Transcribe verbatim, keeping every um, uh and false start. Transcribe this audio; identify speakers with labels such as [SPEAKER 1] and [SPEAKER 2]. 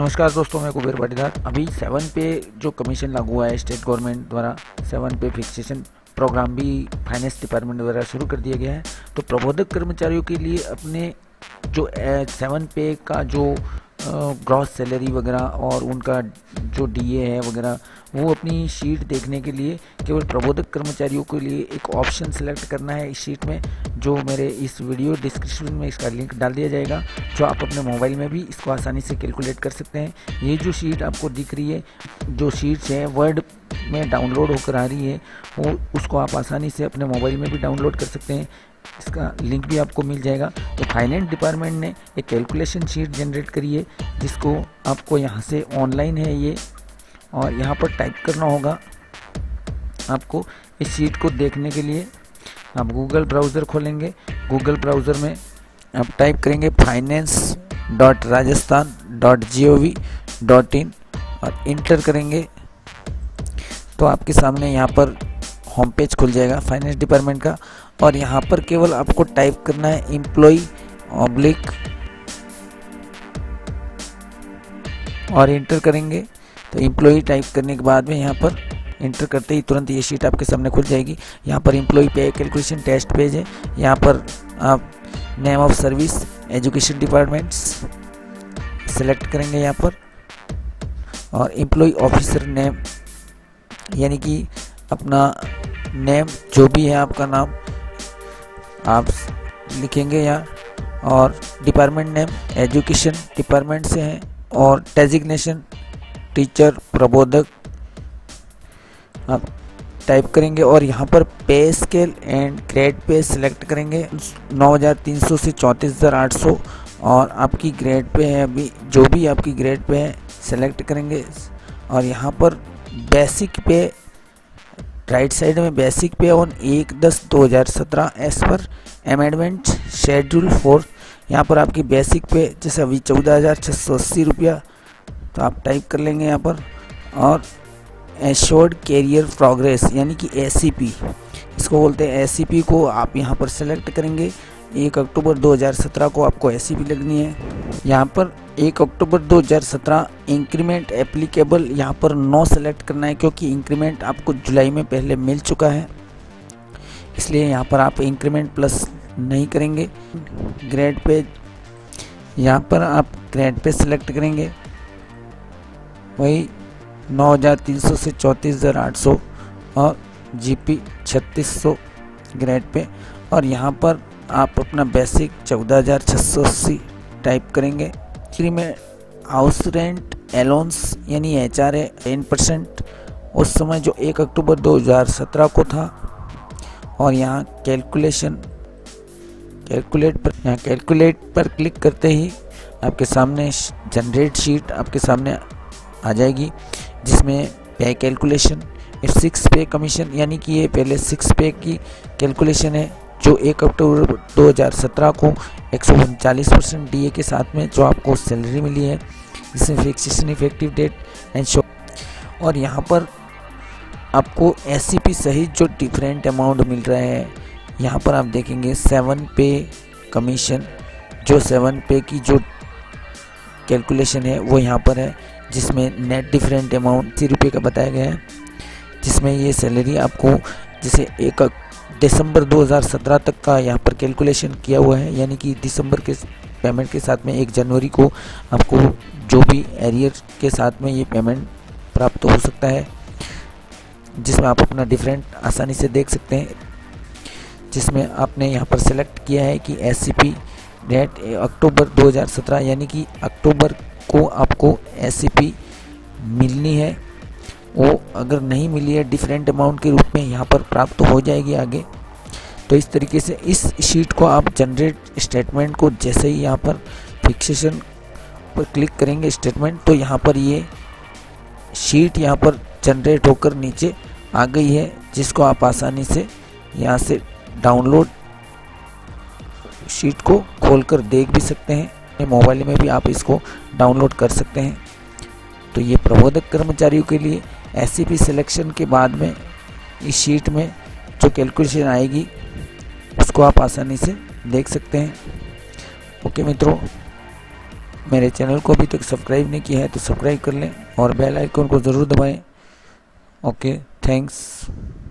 [SPEAKER 1] नमस्कार दोस्तों, मैं कुबेर पाटीदार। अभी सेवन पे जो कमीशन लागू हुआ है स्टेट गवर्नमेंट द्वारा, सेवन पे फिक्सेशन प्रोग्राम भी फाइनेंस डिपार्टमेंट द्वारा शुरू कर दिया गया है। तो प्रबोधक कर्मचारियों के लिए अपने जो सेवन पे का जो ग्रॉस सैलरी वगैरह और उनका जो डीए है वगैरह, वो अपनी शीट देखने के लिए केवल प्रबोधक कर्मचारियों के लिए एक ऑप्शन सेलेक्ट करना है इस शीट में, जो मेरे इस वीडियो डिस्क्रिप्शन में इसका लिंक डाल दिया जाएगा, जो आप अपने मोबाइल में भी इसको आसानी से कैलकुलेट कर सकते हैं। ये जो शीट आपको दिख रही है, जो शीट्स है वर्ड में डाउनलोड होकर आ रही है, वो उसको आप आसानी से अपने मोबाइल में भी डाउनलोड कर सकते हैं। इसका लिंक भी आपको मिल जाएगा। तो फाइनेंस डिपार्टमेंट ने एक कैलकुलेशन शीट जनरेट करी है, जिसको आपको यहाँ से ऑनलाइन है ये, और यहाँ पर टाइप करना होगा आपको। इस शीट को देखने के लिए आप गूगल ब्राउज़र खोलेंगे। गूगल ब्राउज़र में आप टाइप करेंगे finance dot Rajasthan dot G O V dot in और इंटर करेंगे तो आपके सामने यहाँ पर होम पेज खुल जाएगा फाइनेंस डिपार्टमेंट का। और यहाँ पर केवल आपको टाइप करना है एम्प्लॉय ऑब्लिक और इंटर करेंगे। तो एम्प्लॉय टाइप करने के बाद में यहाँ पर इंटर करते ही तुरंत ये शीट आपके सामने खुल जाएगी। यहाँ पर एम्प्लॉय पे कैलकुलेशन टेस्ट पेज है। यहाँ पर आप name of service education departments select करेंगे यहाँ पर, और एम्प्लॉय ऑफिसर नेम यानी कि अपना नेम जो भी है आपका नाम आप लिखेंगे यहाँ, और डिपार्टमेंट नेम एजुकेशन डिपार्टमेंट से है, और डेजिग्नेशन टीचर प्रबोधक आप टाइप करेंगे। और यहाँ पर pay scale and grade pay select करेंगे नौ हज़ार तीन सौ से चौंतीस हज़ार आठ सौ, और आपकी ग्रेड पे है अभी जो भी आपकी ग्रेड पे है सेलेक्ट करेंगे। और यहाँ पर बेसिक पे राइट साइड में बेसिक पे ऑन एक दस दो हज़ार सत्रह एस पर अमेंडमेंट शेड्यूल फोर, यहाँ पर आपकी बेसिक पे जैसे अभी चौदह हज़ार छः सौ अस्सी रुपया तो आप टाइप कर लेंगे यहाँ पर। और एश्योर्ड कैरियर प्रोग्रेस यानी कि ए सी पी इसको बोलते हैं, ए सी पी को आप यहाँ पर सेलेक्ट करेंगे। एक अक्टूबर दो हज़ार सत्रह को आपको ए सी पी लगनी है। यहाँ पर एक अक्टूबर दो हज़ार सत्रह इंक्रीमेंट एप्लीकेबल यहाँ पर नो सेलेक्ट करना है, क्योंकि इंक्रीमेंट आपको जुलाई में पहले मिल चुका है, इसलिए यहाँ पर आप इंक्रीमेंट प्लस नहीं करेंगे। ग्रेड पे यहाँ पर आप ग्रेड पे सेलेक्ट करेंगे वही नौ हज़ार तीन सौ से चौंतीस हज़ार आठ सौ और जीपी छत्तीस सौ ग्रेड पे, और यहाँ पर आप अपना बेसिक चौदह हज़ार छः सौ अस्सी टाइप करेंगे। फ्री में हाउस रेंट एलोन्स यानी H R A ten percent उस समय जो एक अक्टूबर दो हज़ार सत्रह को था। और यहाँ कैलकुलेशन कैलकुलेट पर यहाँ कैलकुलेट पर क्लिक करते ही आपके सामने जनरेट शीट आपके सामने आ जाएगी, जिसमें पे कैलकुलेशन सिक्स पे कमीशन यानी कि ये पहले सिक्स पे की कैलकुलेशन है, जो एक अक्टूबर दो हज़ार सत्रह को एक सौ उनचालीस परसेंट डी ए के साथ में जो आपको सैलरी मिली है, इसमें fixation effective date and show. और यहाँ पर आपको एस सी पी सहित जो डिफरेंट अमाउंट मिल रहा है, यहाँ पर आप देखेंगे सेवन पे कमीशन, जो सेवन पे की जो कैलकुलेशन है वो यहाँ पर है, जिसमें नेट डिफरेंट अमाउंट अस्सी रुपये का बताया गया है, जिसमें ये सैलरी आपको जैसे एक दिसंबर दो हज़ार सत्रह तक का यहाँ पर कैलकुलेशन किया हुआ है, यानी कि दिसंबर के पेमेंट के साथ में एक जनवरी को आपको जो भी एरियर के साथ में ये पेमेंट प्राप्त हो सकता है, जिसमें आप अपना डिफरेंट आसानी से देख सकते हैं। जिसमें आपने यहाँ पर सेलेक्ट किया है कि एस सी पी डेट अक्टूबर दो हज़ार सत्रह यानी कि अक्टूबर को आपको एस सी पी मिलनी है, वो अगर नहीं मिली है डिफरेंट अमाउंट के रूप में यहाँ पर प्राप्त हो जाएगी आगे। तो इस तरीके से इस शीट को आप जनरेट स्टेटमेंट को जैसे ही यहाँ पर फिक्सेशन पर क्लिक करेंगे स्टेटमेंट, तो यहाँ पर ये शीट यहाँ पर जनरेट होकर नीचे आ गई है, जिसको आप आसानी से यहाँ से डाउनलोड शीट को खोलकर देख भी सकते हैं। मोबाइल में भी आप इसको डाउनलोड कर सकते हैं। तो ये प्रबोधक कर्मचारियों के लिए एस सी पी सिलेक्शन के बाद में इस शीट में जो कैलकुलेशन आएगी उसको आप आसानी से देख सकते हैं। ओके मित्रों, मेरे चैनल को अभी तक सब्सक्राइब नहीं किया है तो सब्सक्राइब कर लें और बेल आइकन को ज़रूर दबाएं। Okay, thanks.